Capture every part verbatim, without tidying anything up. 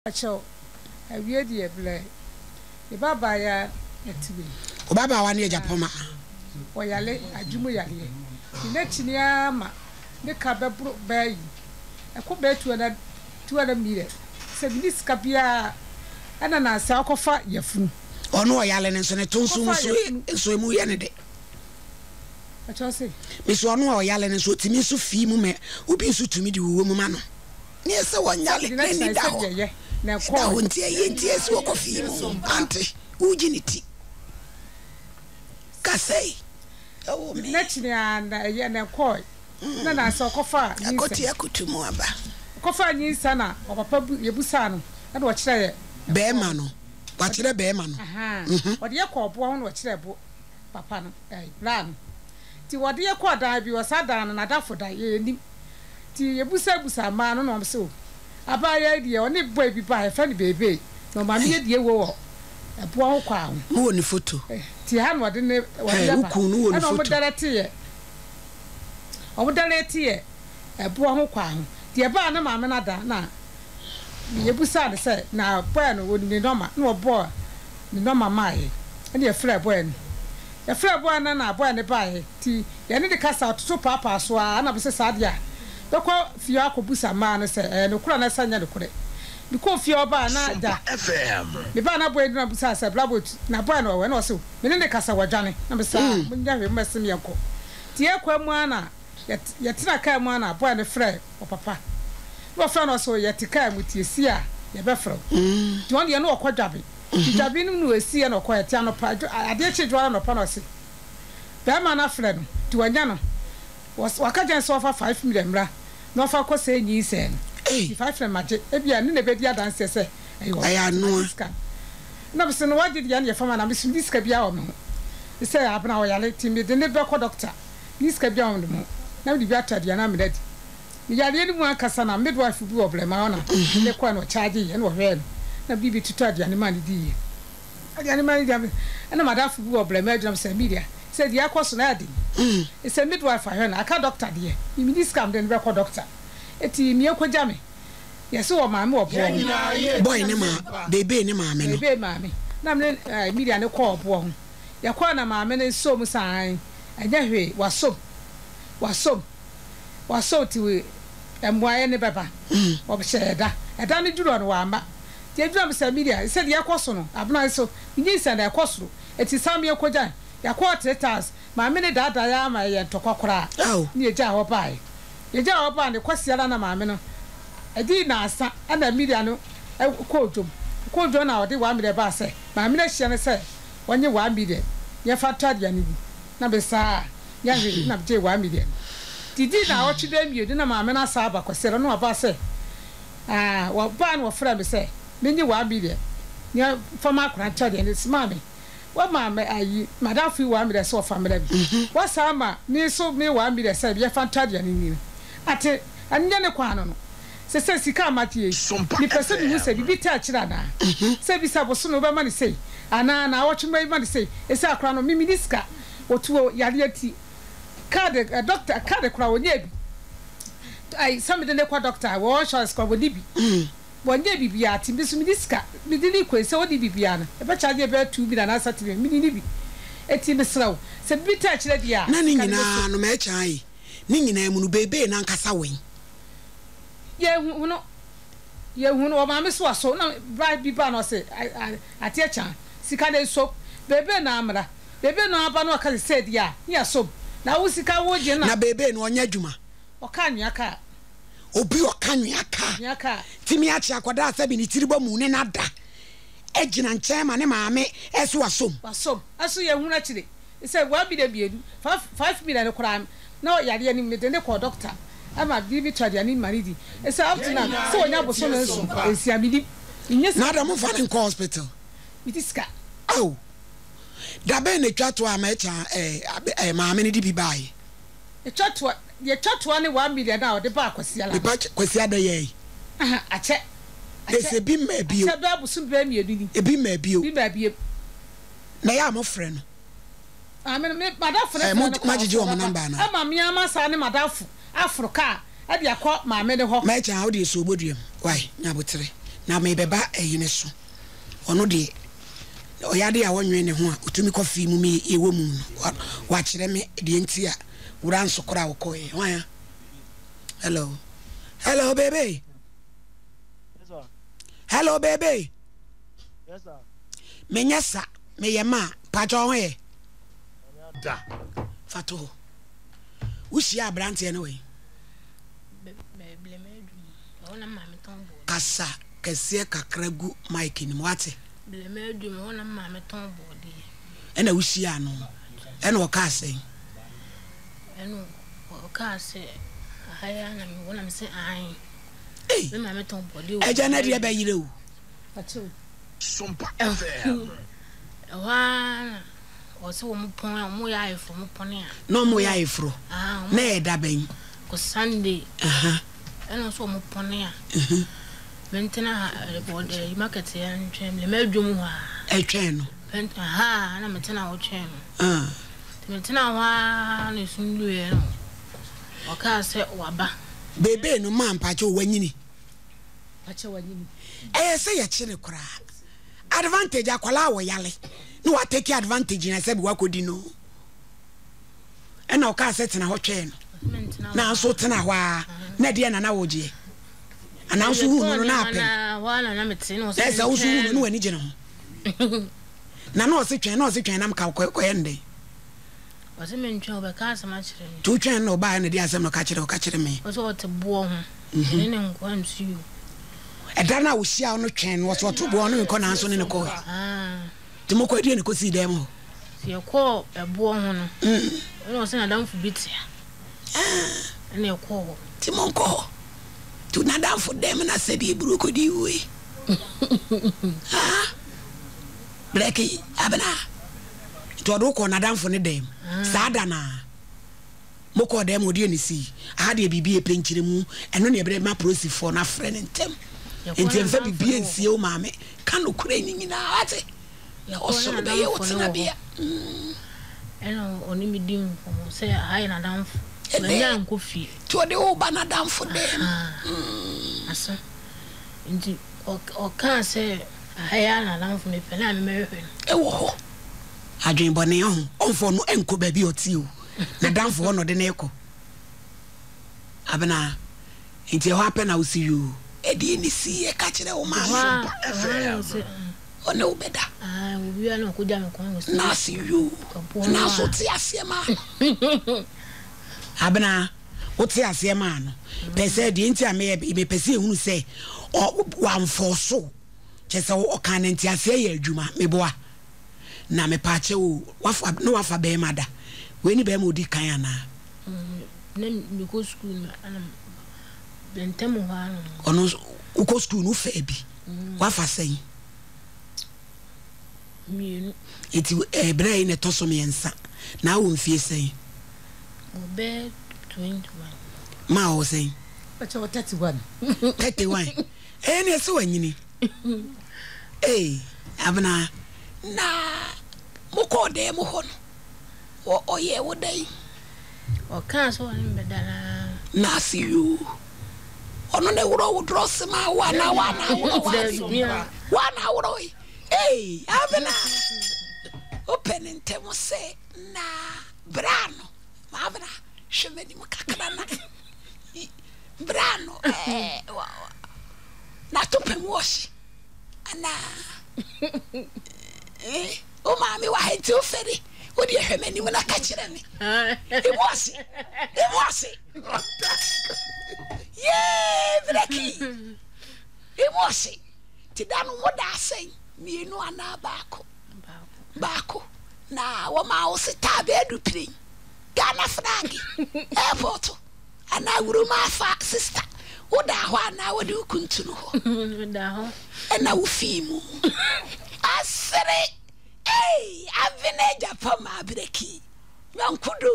Acho awie die ble e baba ya etibi o baba wa ne Japan o yale adwumu yale ne chini ama ne ka bebro bayi e ko betu na tu na mire se bi skapia ana na sa akofa yafunu ono o yale ne so ne tonsu mu so so mu ye ne de acho se mi so ono o yale ne so timi so fi mu me obi so tumi di wo mu ma no ne se wo nyale ne ni da ho na ko wontie yentie se wo kofi mu ante ujiniti kasei oh me na chini anda ye na ko na na so kofa ni akoti akutumu aba kofa nyi sana o papa yebusa no na do kire ye be ma no wa kire be ma no aha o de ye ko bo ho no kire bo papa no eh plan ti wo de ye ko da bi wo sa da no na da foda ye ni ti yebusa busa ma no no so abaya die oni boy bi ba e fa ni bebe no ma me die wo wo e bo ho kwa mo woni photo ti ha no de ne wo de ba ku no woni photo o mo darete ye o mo darete ye e bo ho kwa ho ti e ba na ma me na da na ye busa de se na boy no woni ne normal na wo boy ne normal mai e de frɛ boy no e frɛ boy na na boy ne ba ye ti ye ne de kasa to papa so a na be se sadia beko fie akobusa ma no se eh no kura na sanya no kure bi ko fie oba na da F M bi ba na boy na busa se blabot na boy no we na so me ne kasa wadwane na be sa munya hwe mmesim yenko tie kwa mu ana yetina ka mu ana boy ne frɛ o papa no frɛ no so yetika mu tie si a ye be frɛ ti won ye no okwadwabe ti dwabe no no esi na okwa yetia no pa ade chi dwara no pa no se be ma na frɛ no ti wanya no was wakajan so for five million bra no fa ko say nyi sen eh five million maje e bia ne ne be dia dance se ayo aya no na be se no wadi dia ne fama na be su diska bia o no se abna o yale timi de ne be ko doctor diska bia o no na be bia tadia na me dadi mi yale ni mu akasa na midwife bi problem a ona ne ko no charge ye no hwe no na bibi tutu adia ne man di ye adia ne man di na madafu bi problem a drum se media say the akoso na ade mm it's a midwife ahwe na aka doctor de e mi scam de be ko doctor eti mi ekoja me yes wo ma me wo bo boy ne ma bebe ne ma me no bebe ma me na me media ne ko bo ho ya kwa na ma me ne so mu san anya hwe waso waso waso ti we emwaye ne beba mm obhye da eda ne duro no wa ma ti duro me say media say the akoso no abna so nyi say na akoso eti sam ye koja ya quarter tas ma me ne dada ya ma ye ntokokora ni eja ho bai eja ho bai ne kwasiara na ma me no edi na asa ana media no kodwom kodwo na odi wa me de ba se ma me na hia ne se wonye wa me de ye fata de ani na be sa ya hwe na je wa me de didi na o twede mi odi na ma me na sa ba kwasiara no ba se ah wa ba no fra me se menye wa me de ya fama kra cha de ne sma me wa ma me ayi madafi wa me de so family bi wa sama ni so me wa me de se bi fanta de ni ni ate anya ne kwa no no se se sika amati e ni pese bi se bi ta kira na se bi sa boso no be ma ni sei ana na wo twema ma ni sei e se akra no mimi diska otuo yare ati card doctor card kra wonya bi ai some de ne kwa doctor wo chance kwa wodi bi bonye bibia ti bisu mi diska mi dini kwese odi bibia na e be charge be two bi na na saturday mi ni bi eti mi sraw se bi ta kire dia na ni nyina no me chai ni nyina mu no bebe na nkasa wen ye hu no ye hu no o ma me so aso na bra bi ba no se ati echa sika de so bebe na amra bebe no aba no ka se dia ya so na wo sika wo je na na bebe no onya dwuma o ka nwa ka obi okanwe aka timi achi akoda asabi ni tiribo mu ne nada ejina nchema ne maame eso wasom wasom aso ye huna chire say wa bi de biedu five million ne kora na yare ni me de ne ko doctor ama bibi twade ani maridi e say up to now so onya boso no so esia bidi nyes na da mo fa in hospital mitiska oh da be ne twato amacha eh eh maame ne di bi bai e twato ye twato ne one million na ode ba kwasi ala ba kwasi ada ye aha ache ese bi ma bio ache ba busu ba mi edu ni e bi ma bio bi ba bio na ya mo frɛ no amen me madafu ne ma jiji o mo number na ama mi ama sa ne madafu afroka e de akọ maame ne ho ma cha how de so boduam why nya botere na me beba eyine so ono de oyade a wonwe ne ho a otumi kofi mu me ewo mu wa kire me de enti a wura nsokora wo koye wan hello hello baby yes sir hello baby yes sir me nyasa me yema pa jo ho ye da fato ushi abrante ne we ona mama tombo kasa kese kakragu mic ni mwate ble me du me ona mama tombo de ena ushi ano ena o ka se eno o ka se haya na me wona me se ai eh me mama tombo de eja na de be yire o Pacho. SOMPA wa o se wo mo pon o mo ya ifo mo pon ya no mo ya ifro ah na e da ben ko Sunday aha eno so mo pon ya mhm mentena e market ya ntwem le medwum ho a e twen no penta ha na metena wo twen ah metena wa ne sunlu ye no o ka se waba bebe no man pacho wanyini Pacho wanyini eh say ya chire kura advantage akwala wo yale no wa take advantage na say bi wakodi no e na o ka se tena ho twen no na so tena ho a na de na na woje ana so hu no na ape na wala na metena o se esa wo so hu no wani gye no na na o se twen na o se twen na mka koye nde o se mentwa o be ka asama kire ni tu twen no ba na de asem no ka kire o ka kire me o so te bo ho ni ne nkwan su e da na wo hia no twen no so to bo no nko na so ne ne ko ah ti mo ko die ne ko si dem ho se ko e bo ho no mm o se na damfu bitia ah ne ko ti mo ko tu na damfu dem na se bi buru ko di we ah breki abana to do ko na damfu ne dem sa da na mo ko dem odi ni si aha de bibi e penchire mu eno ne bre ma prosifo na frɛ ne ntem enti emfa bibi ensie o maame kan no kura ni nyina ate ya oso be ye wotina bia eno oni midim ko se hai na damfu nya nko fi to de o ba na damfu dem aso enti o kan se hai na damfu me pe na me mehwe e wo ho adwen bone ho onfo no enko ba bi oti o na damfu ho no de na eko abana enti ho apɛ na usi you e di ni si e ka kire o ma ona obeda ah obi ana ko ja me kon wo na si you na so ti ase ma abana o ti ase ma no pe se di enti a me be pese ehunu se o wan forso che se o kan enti ase ye adwuma me boa na me pa che o wafa no wafa be mada we ni be ma odi kan ana na me ko school na ana bentem ho ano ono uko school no fa bi wafa sen mienu eti e brai ne toso me ensa na wo mfie sen obe twenty-one ma o sen Pacho thirty-one thirty-one eh ne so wanyini eh abana na mo ko de mo ho no o oye wo dai o kan so ni bedala na see you ono ne wuro wo dross ma wa na wa na wuro wa na wuro eh abana open ntem se na brano ma abana shemeni mukakana na brano eh wa na tope wash ana eh o ma mi wa henti ofere o di ehwemeni mu na ka kire me e wasi e wasi yeah breki e wasi ti danu mo da sen mienu ana baako baako na wo ma o se tabe adu prin Ghana flag airport ana wuru ma fa sister wo da ho ana wo de kuntu no ho da ho ana wo fimu asere eh avene japa ma breki yankudo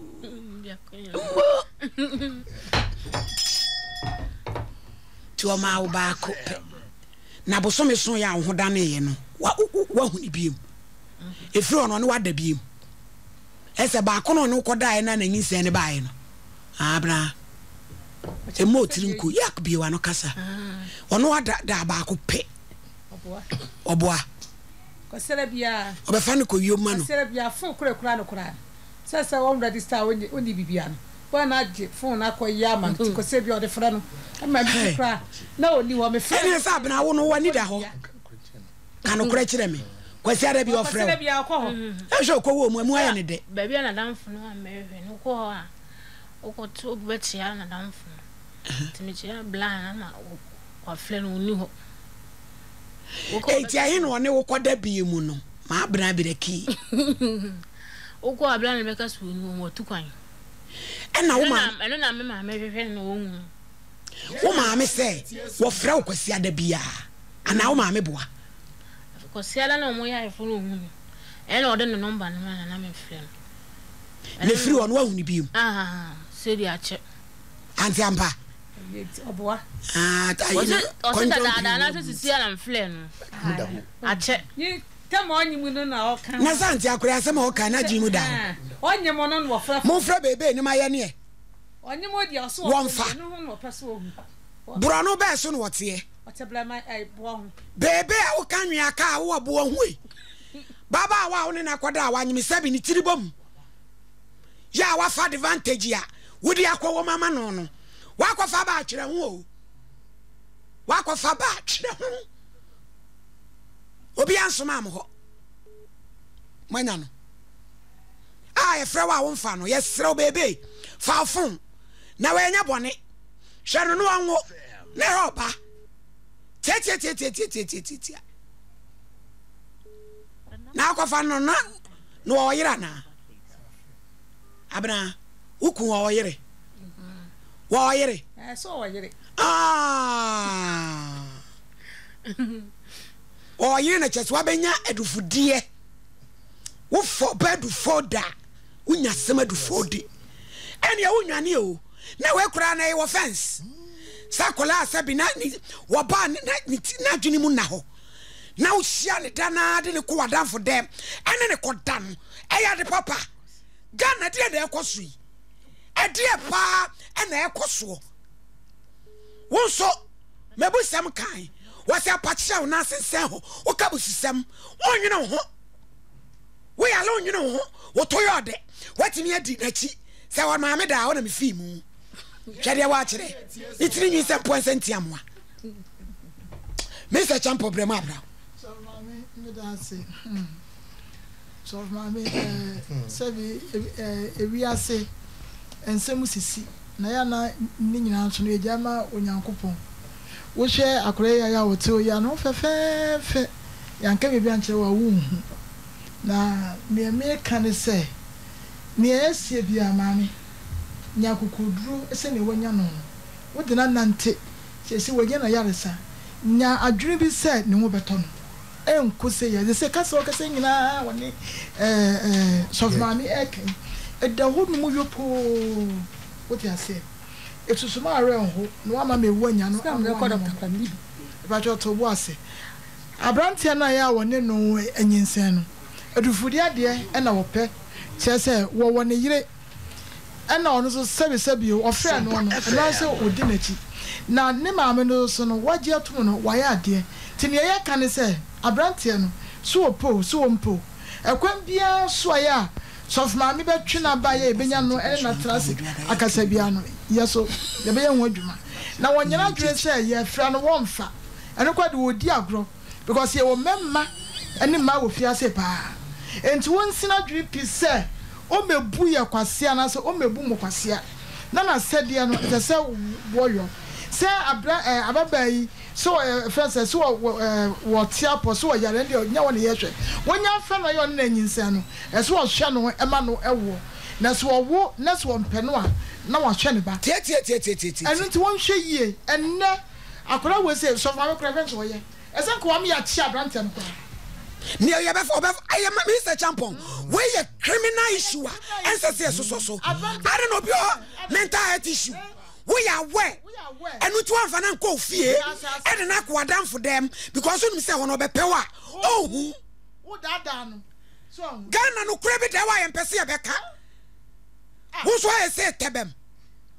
tuoma wo baako na bosome so ya ho dane ye no wa wa hu ni biem efiri ono no wada biem ese baako no no koda e na nanyi se ne bae no abra e mo tirinko yak bi wa no kasa ono ada da ba ko pe oboa oboa ko sere bia obefa no ko yoma no sere bia fon kura kura no kura sasa won register oni oni bibia no wa na je fon na ko yama ko sere bia o de fra no ma bi kura na oni wo me fra ene sa bna wo no wani da ho kanu kura kire me kwasi ara bi ofre sere bia ko ho e so ko wo mu mu aye ne de ba bia na damfo no amehwe no ko a o to betia na damfo timichia bla na wa fle no ni ho e ti ahe no ne wo koda bi mu no ma abna bi de ki o ko abla na beka su ni wo tukwan e na wo ma eno na me ma mehwe no wo hu wo ma me se wo fra wo kwasi ada bia ana wo ma me boa ko siala na mo ya ifo no hu e na ode no number na na me fle le free on wa hu ni bi ah se di ache anti ampa oboa ah ta yi o se da da na se siala mfle no ache ni tamo onyi mu no na o kan na santi akura asem o kan na jimu da onyi mo no no fra mo fra bebe ni ma ye ne onyi mo di oso no hu no pese o hu bro no be so no wote otebla mai ai bo hu bebe a wo kan nwa ka wo bo hu e baba wa wo ne na kwada wa nyimi sabi ni tiribom ya wa fa advantage ya wodi akwo mama no no wa kwa fa ba akire hu o wa kwa fa ba akire hu obi ansoma am ho manya no ah e fra wa wo mfa no yesrew bebe fa fon na we nya bone hwe no no anwo ne roba tete tete tete tete na kwa fa no na no oyira na abna uku wa oyire wa oyire eh so oyire ah oyire na cheswa benya edufudie wo fo bedu foda unya sema du fodi ene ya unwane o na we kura na e wo fence sakola asabi na wo ba na na dwuni mu na ho na wo hia ne dana de ne ko wadanfo dem ene ne kodan e ya de papa Ghana de de ekoso yi e de pa e na ekoso wo so mebusem kan wo se apachia na sensen ho wo ka busisem onwene ho wo ya lo onwene ho wo to yode watimi adi nachi se wo ma me da wo na me fi mu hwede wa kire itiri nyi se ponse ntiamwa Mister Champo Brema Abra so mami me da se so mami eh sebi ewi ase ensemu sisi na ya na ni nyina so no ejama onyankopon wo hwe akore ya ya wote ya no fefefe yanka bebi anche wa wu hu na me me kan se ne esie bia mami nyakokoduru ese ne wonya no wo de na nante sesi wonya na yaresa nya adwene bi se ne wo beto no enkose ya se kasa o kasa nyina woni eh eh sof mami eken eda ho no mu yopo wo ti ase esusuma are ho no ama me wonya no am record of Takwambi ba jo to bo ase abrantia na ya woni no anyinsen no edufudi ade e na wo pe chese wo woni yire ena ono so sebi sebi o ofre no no na se odi nachi na ne maame no so no waje atum no waye ade tini ye ka ne se abrantie no so opo so ompo ekwan bia so ya sof maame betwe na ba ye benya no e na trase akasa bia no yeso ye be ye ho adwuma na wonyana adwene se ye fra no wonfa eno kwade odi agro because ye wo memma eni ma wo fiase pa enti wonsina adwene pi se o mebu ye kwasia na se o mebu mo kwasia na na sede no te se woyo se abra eh, ababai so first so wo tiapo so yare ndi nya woni yehwe wonya fa no yo na nyinsa no e so hwe no e ma no ewo na so wo na so mpe no a na wa hwe ne ba tie tie tie tie tie enu ti won hwe yie enne akora we se so fa me prevent wo ye e se ko am ya chi abrante no kwa ne ya be for be I am Mister Champon we ye criminal issue ense se so so so I don't know be mental health issue we are where and we want to go fear and na ko adam for them because you say one obepewa oh who that down so Ghana no kure be dey wa empese e beka who so say tebem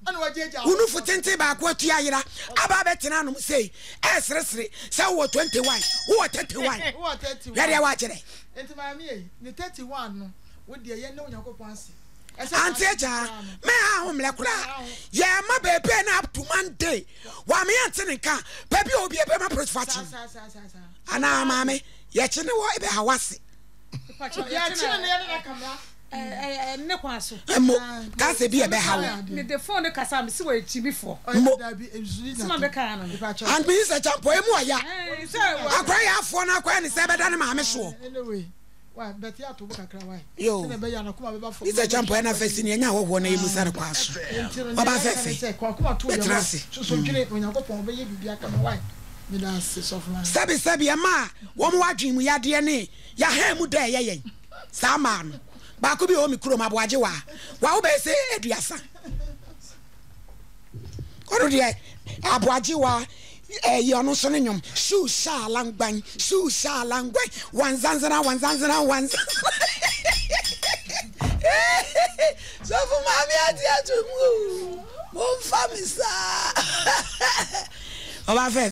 unu futente ba ko atu ayira aba betena no say e sresre say wo twenty-one wo thirty-one wo thirty-one ya dia wa kire enti ma mi e ni thirty-one no wo de ye ne Onyankopon ase Auntie Eja, me a homle kura. Ye ma bebe na up to Monday. Wa me antene ka, baby obi e be ma prosfati. Ana mama, ye chine wo e be hawase. Ya chine ne ye na kamera. Eh ne kwaso. Mo, ka se bi e be hawo. Me the phone kasa me si wa echi before. Mo da bi ezuri na. Sima be ka no. And me say champo e mu aya. Eh, say akwa ya afo na akwa ni se be da ne ma me so. Anyway. Wa beti ato bu kakra wai yo se be ya na kuma be ba fo isa champo na fesi ni enya hoho na yimu sare kwaso baba fefe kwa kuma to yo betrasi so dwene Onyankopon be ye bibia ka no wai me da se so funa sabi sabi ma wo mo wadwen mu yade ne ya ha mu da ye yen sa ma no ba ko bi o mi kuro ma boaje wa wa wo be se eduasa ko de aboaje wa eh yono so nyom shu sha langban shu sha langban wanzanzana wanzanzana wanzanzana so fu mami ati atu mu mo famisa o ba fe